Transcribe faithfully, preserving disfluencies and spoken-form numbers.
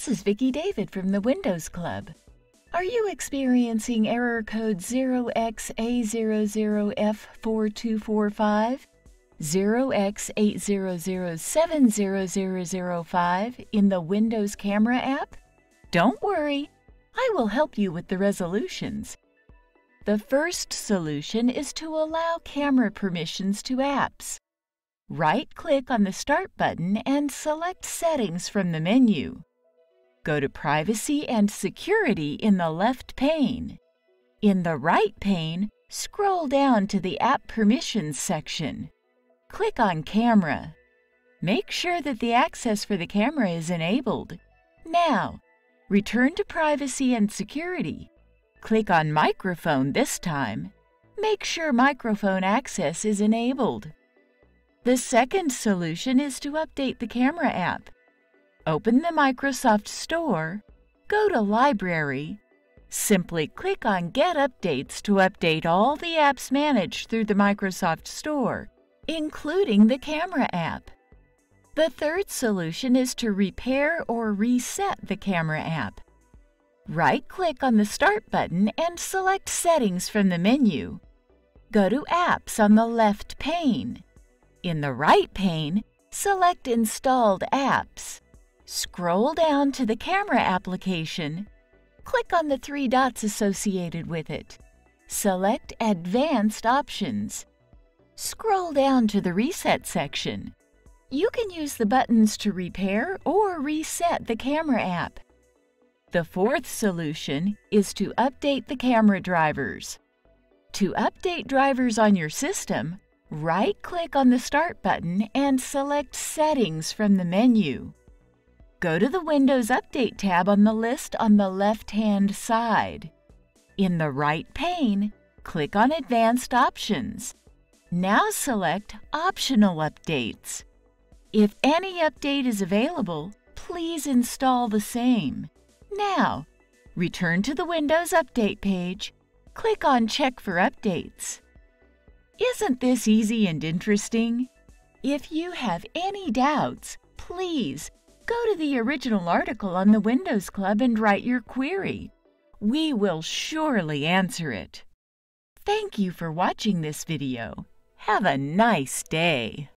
is Vicki David from the Windows Club. Are you experiencing error code zero x A zero zero F four two four five, zero x eight zero zero seven zero zero zero five in the Windows Camera app? Don't worry, I will help you with the resolutions. The first solution is to allow camera permissions to apps. Right-click on the Start button and select Settings from the menu. Go to Privacy and Security in the left pane. In the right pane, scroll down to the App Permissions section. Click on Camera. Make sure that the access for the camera is enabled. Now, return to Privacy and Security. Click on Microphone this time. Make sure microphone access is enabled. The second solution is to update the camera app. Open the Microsoft Store, go to Library. Simply click on Get Updates to update all the apps managed through the Microsoft Store, including the camera app. The third solution is to repair or reset the camera app. Right-click on the Start button and select Settings from the menu. Go to Apps on the left pane. In the right pane, select Installed Apps. Scroll down to the camera application. Click on the three dots associated with it. Select Advanced Options. Scroll down to the Reset section. You can use the buttons to repair or reset the camera app. The fourth solution is to update the camera drivers. To update drivers on your system, right-click on the Start button and select Settings from the menu. Go to the Windows Update tab on the list on the left-hand side. In the right pane, click on Advanced Options. Now select Optional Updates. If any update is available, please install the same. Now, return to the Windows Update page. Click on Check for Updates. Isn't this easy and interesting? If you have any doubts, please go to the original article on the Windows Club and write your query. We will surely answer it. Thank you for watching this video. Have a nice day.